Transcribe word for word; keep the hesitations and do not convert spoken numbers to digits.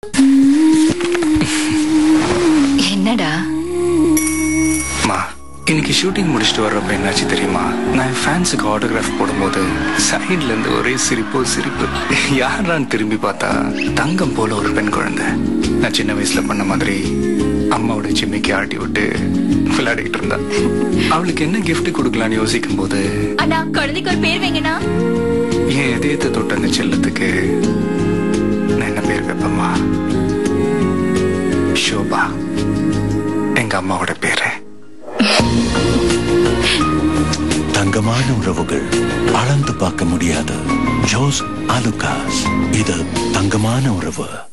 என்னடா மா, இன்னைக்கு ஷூட்டிங் முடிச்சுட்டு வர்றப்ப என்னாச்சு தெரியுமா? நான் என் ஃபேன்ஸுக்கு ஆட்டோகிராஃப் போடும்போது சைட்ல இருந்து ஒரே சிரிப்போ சிரிப்பு. யாரான்னு திரும்பி பார்த்தா தங்கம் போல ஒரு பெண் குழந்தை. நான் சின்ன வயசுல பண்ண மாதிரி அம்மாவோட ஜிம்மிக்கு ஆட்டி விட்டு விளையாடிட்டு இருந்தா. அவளுக்கு என்ன கிஃப்ட் கொடுக்கலான்னு யோசிக்கும் போது, அண்ணா குழந்தைக்கு ஒரு பேர் வைங்கண்ணா. என் இதயத்தை தொட்ட அந்த செல்லத்துக்கு நான் என்ன பேர் வைப்பேம்மா? ஷோபா, எங்க அம்மாவோட பேரு. தங்கமான உறவுகள் அளந்து பார்க்க முடியாது. ஜோஸ் ஆலுகாஸ், இது தங்கமான உறவு.